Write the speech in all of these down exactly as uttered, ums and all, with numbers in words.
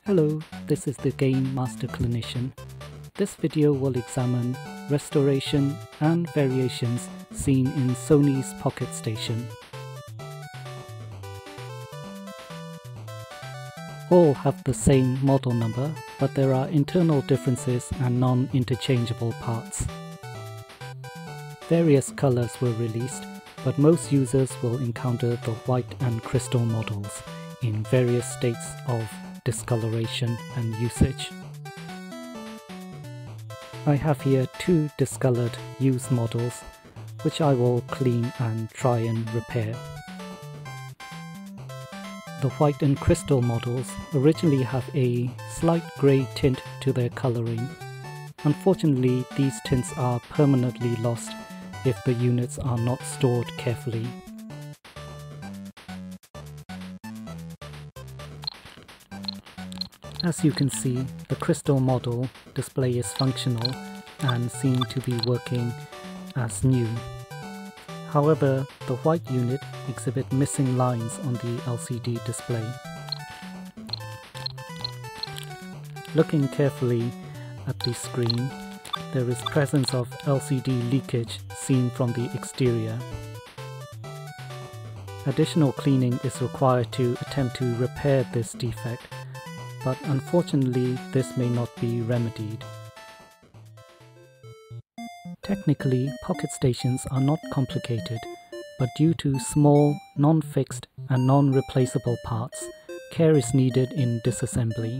Hello, this is the Game Master Clinician. This video will examine restoration and variations seen in Sony's Pocket Station. All have the same model number, but there are internal differences and non-interchangeable parts. Various colors were released, but most users will encounter the white and crystal models in various states of discoloration and usage. I have here two discolored used models, which I will clean and try and repair. The white and crystal models originally have a slight grey tint to their colouring. Unfortunately, these tints are permanently lost if the units are not stored carefully. As you can see, the crystal model display is functional and seem to be working as new. However, the white unit exhibit missing lines on the L C D display. Looking carefully at the screen, there is presence of L C D leakage seen from the exterior. Additional cleaning is required to attempt to repair this defect, but unfortunately this may not be remedied. Technically, pocket stations are not complicated, but due to small, non-fixed and non-replaceable parts, care is needed in disassembly.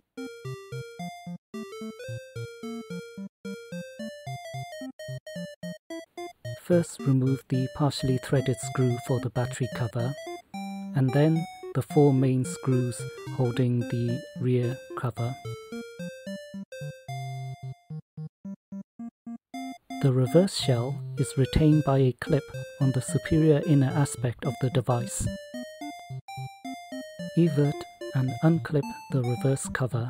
First, remove the partially threaded screw for the battery cover, and then the four main screws holding the rear cover. The reverse shell is retained by a clip on the superior inner aspect of the device. Evert and unclip the reverse cover.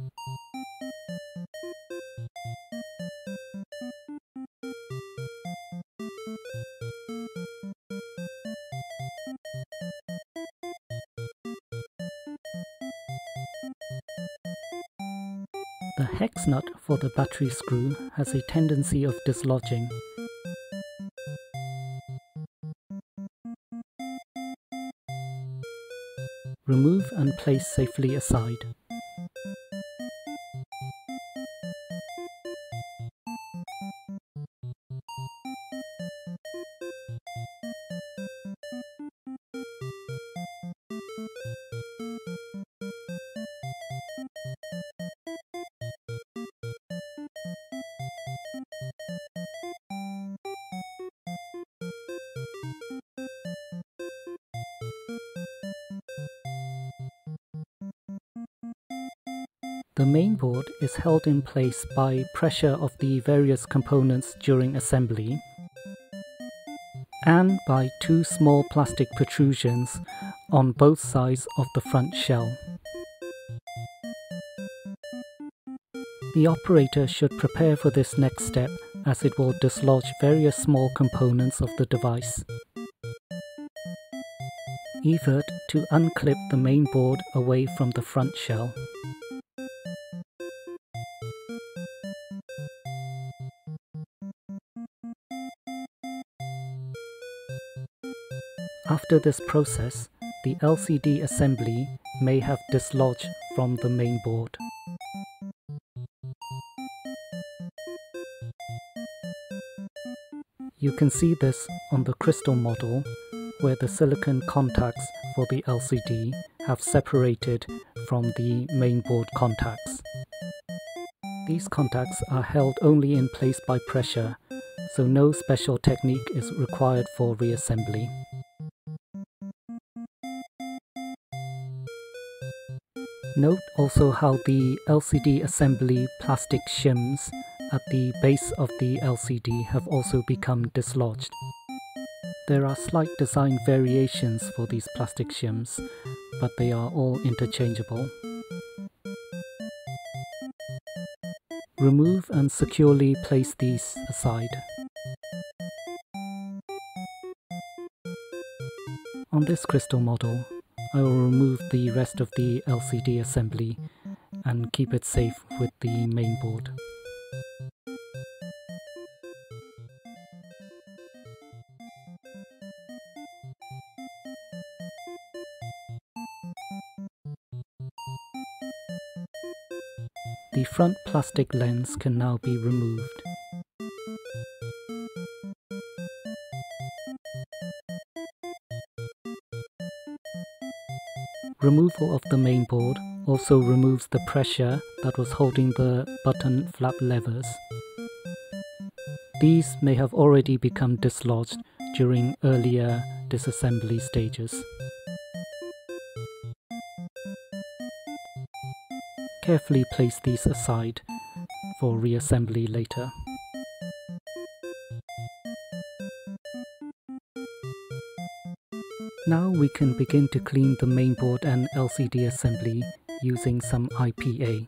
The hex nut for the battery screw has a tendency of dislodging. Remove and place safely aside. The main board is held in place by pressure of the various components during assembly and by two small plastic protrusions on both sides of the front shell. The operator should prepare for this next step, as it will dislodge various small components of the device. Evert to unclip the main board away from the front shell. After this process, the L C D assembly may have dislodged from the main board. You can see this on the crystal model, where the silicon contacts for the L C D have separated from the main board contacts. These contacts are held only in place by pressure, so no special technique is required for reassembly. Note also how the L C D assembly plastic shims at the base of the L C D have also become dislodged. There are slight design variations for these plastic shims, but they are all interchangeable. Remove and securely place these aside. On this crystal model, I will remove the rest of the L C D assembly and keep it safe with the mainboard. The front plastic lens can now be removed. Removal of the mainboard also removes the pressure that was holding the button flap levers. These may have already become dislodged during earlier disassembly stages. Carefully place these aside for reassembly later. Now we can begin to clean the mainboard and L C D assembly using some I P A.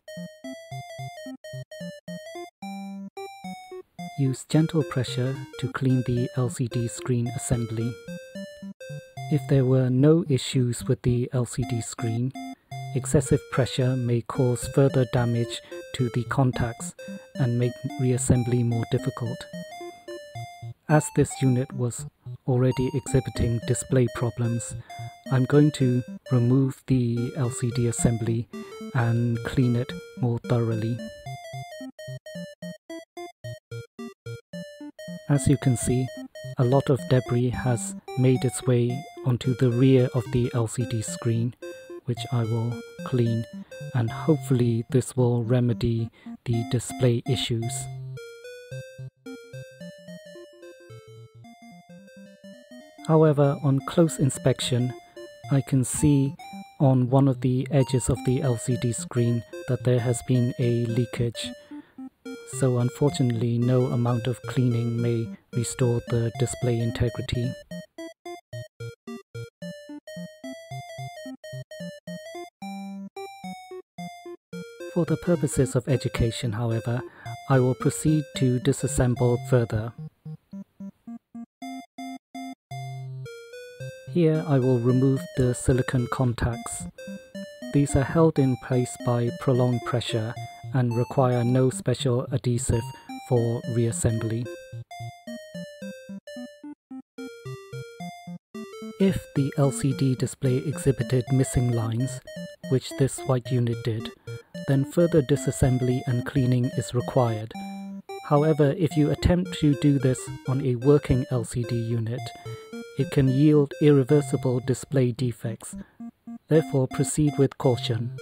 Use gentle pressure to clean the L C D screen assembly. If there were no issues with the L C D screen, excessive pressure may cause further damage to the contacts and make reassembly more difficult. As this unit was already exhibiting display problems, I'm going to remove the L C D assembly and clean it more thoroughly. As you can see, a lot of debris has made its way onto the rear of the L C D screen, which I will clean, and hopefully this will remedy the display issues. However, on close inspection, I can see on one of the edges of the L C D screen that there has been a leakage. So unfortunately, no amount of cleaning may restore the display integrity. For the purposes of education, however, I will proceed to disassemble further. Here I will remove the silicone contacts. These are held in place by prolonged pressure and require no special adhesive for reassembly. If the L C D display exhibited missing lines, which this white unit did, then further disassembly and cleaning is required. However, if you attempt to do this on a working L C D unit, it can yield irreversible display defects. Therefore, proceed with caution.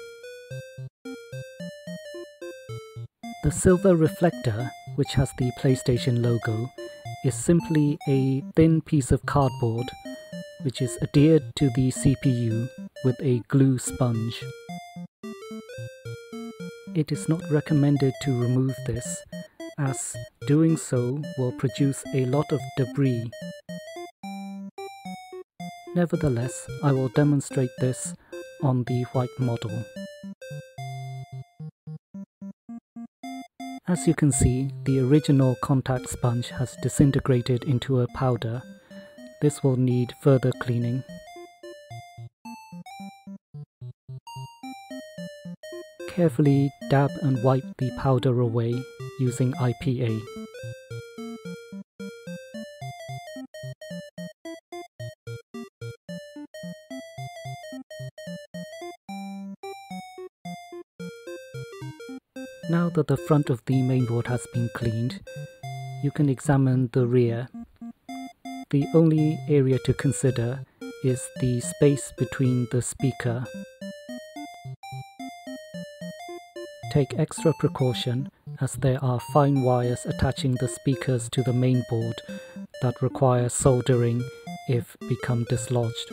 The silver reflector, which has the PlayStation logo, is simply a thin piece of cardboard which is adhered to the C P U with a glue sponge. It is not recommended to remove this, as doing so will produce a lot of debris. Nevertheless, I will demonstrate this on the white model. As you can see, the original contact sponge has disintegrated into a powder. This will need further cleaning. Carefully dab and wipe the powder away using I P A. Now that the front of the mainboard has been cleaned, you can examine the rear. The only area to consider is the space between the speaker. Take extra precaution as there are fine wires attaching the speakers to the mainboard that require soldering if become dislodged.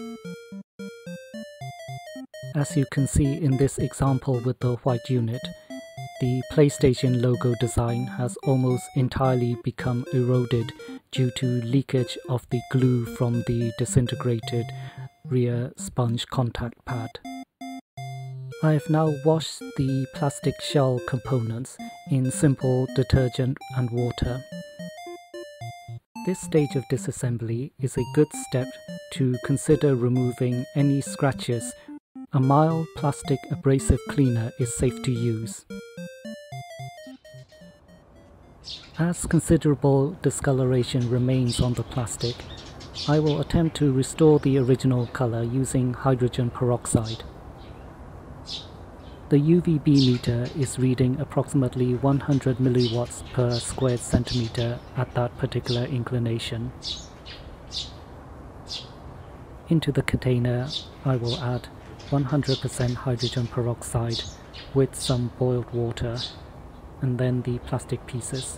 As you can see in this example with the white unit, the PlayStation logo design has almost entirely become eroded due to leakage of the glue from the disintegrated rear sponge contact pad. I have now washed the plastic shell components in simple detergent and water. This stage of disassembly is a good step to consider removing any scratches a mild plastic abrasive cleaner is safe to use. As considerable discoloration remains on the plastic, I will attempt to restore the original color using hydrogen peroxide. The U V B meter is reading approximately one hundred milliwatts per squared centimeter at that particular inclination. Into the container, I will add one hundred percent hydrogen peroxide with some boiled water, and then the plastic pieces.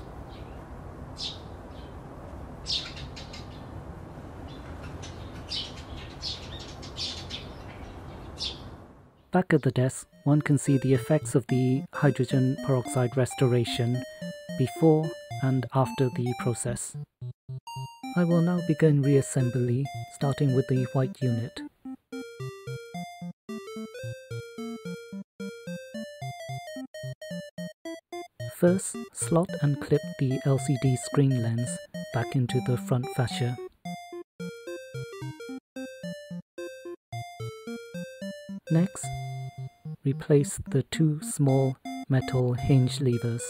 Back at the desk, one can see the effects of the hydrogen peroxide restoration before and after the process. I will now begin reassembly, starting with the white unit. First, slot and clip the L C D screen lens back into the front fascia. Next, replace the two small metal hinge levers.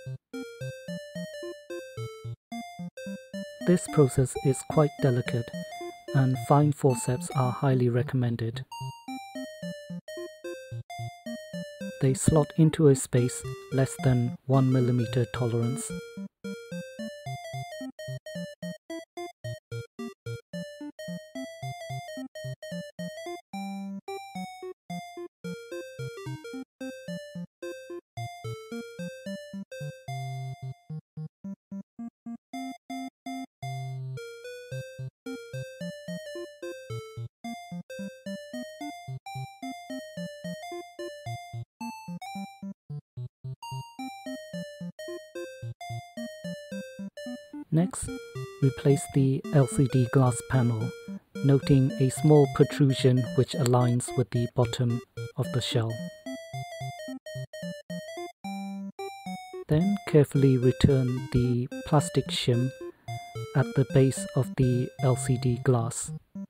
This process is quite delicate, and fine forceps are highly recommended. They slot into a space less than one millimeter tolerance. Next, replace the L C D glass panel, noting a small protrusion which aligns with the bottom of the shell. Then carefully return the plastic shim at the base of the L C D glass.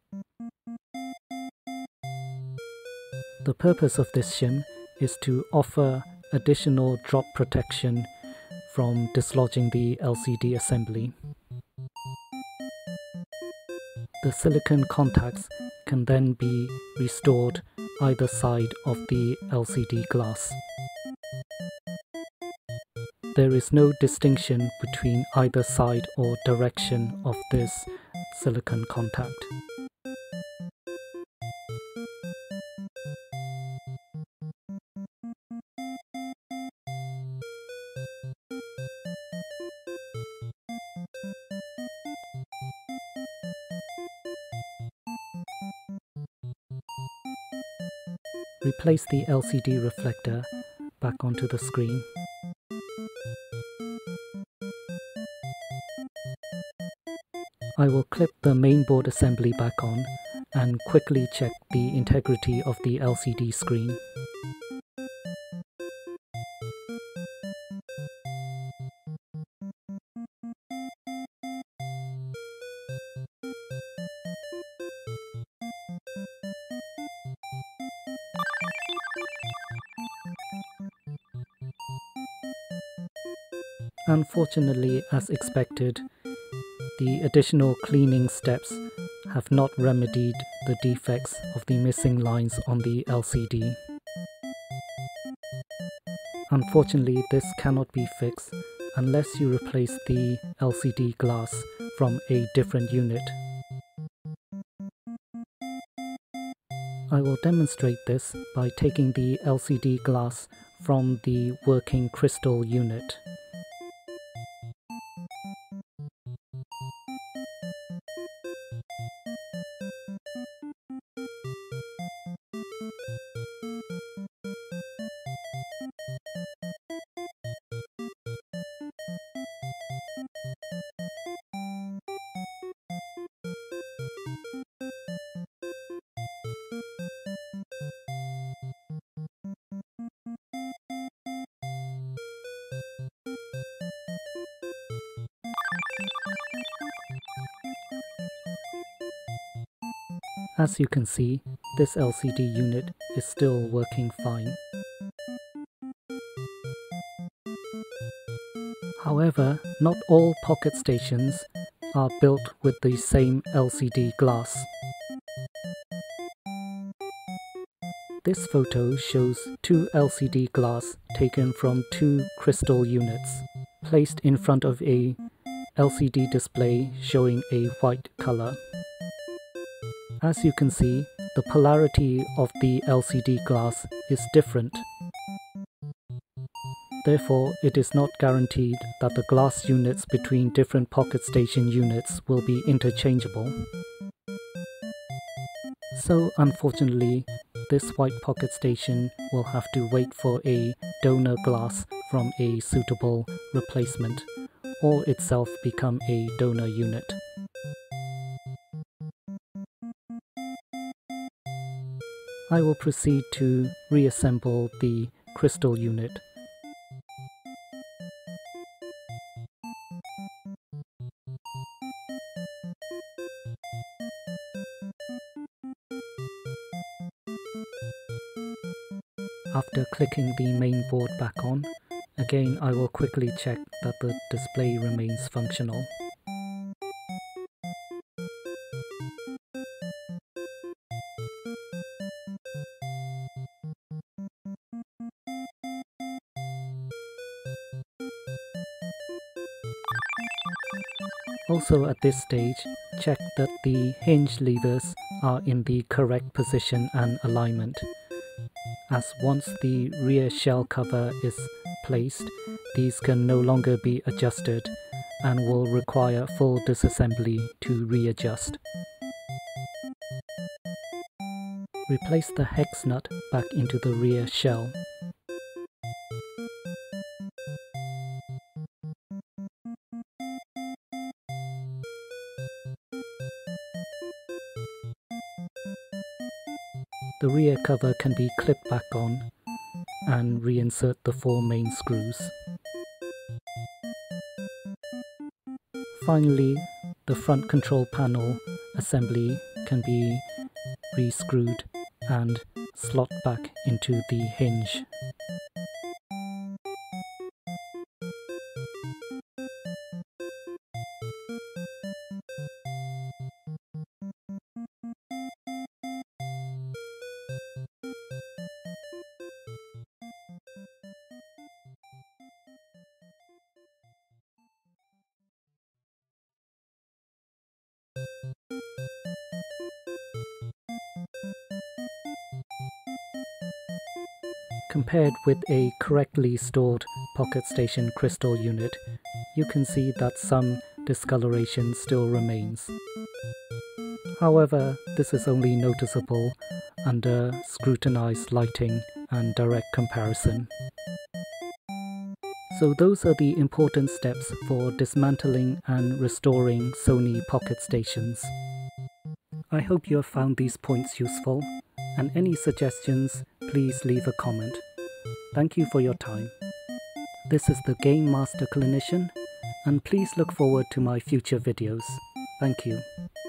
The purpose of this shim is to offer additional drop protection from dislodging the L C D assembly. The silicone contacts can then be restored either side of the L C D glass. There is no distinction between either side or direction of this silicone contact. Replace the L C D reflector back onto the screen. I will clip the mainboard assembly back on and quickly check the integrity of the L C D screen. Unfortunately, as expected, the additional cleaning steps have not remedied the defects of the missing lines on the L C D. Unfortunately, this cannot be fixed unless you replace the L C D glass from a different unit. I will demonstrate this by taking the L C D glass from the working crystal unit. As you can see, this L C D unit is still working fine. However, not all pocket stations are built with the same L C D glass. This photo shows two L C D glass taken from two crystal units, placed in front of a L C D display showing a white color. As you can see, the polarity of the L C D glass is different. Therefore, it is not guaranteed that the glass units between different pocket station units will be interchangeable. So unfortunately, this white pocket station will have to wait for a donor glass from a suitable replacement, or itself become a donor unit. I will proceed to reassemble the crystal unit. After clicking the main board back on, again I will quickly check that the display remains functional. Also at this stage, check that the hinge levers are in the correct position and alignment, as once the rear shell cover is placed, these can no longer be adjusted and will require full disassembly to readjust. Replace the hex nut back into the rear shell. The rear cover can be clipped back on and reinsert the four main screws. Finally, the front control panel assembly can be re-screwed and slot back into the hinge. Compared with a correctly stored pocket station crystal unit, you can see that some discoloration still remains. However, this is only noticeable under scrutinized lighting and direct comparison. So those are the important steps for dismantling and restoring Sony pocket stations. I hope you have found these points useful, and any suggestions, please leave a comment. Thank you for your time. This is the Game Master Clinician, and please look forward to my future videos. Thank you.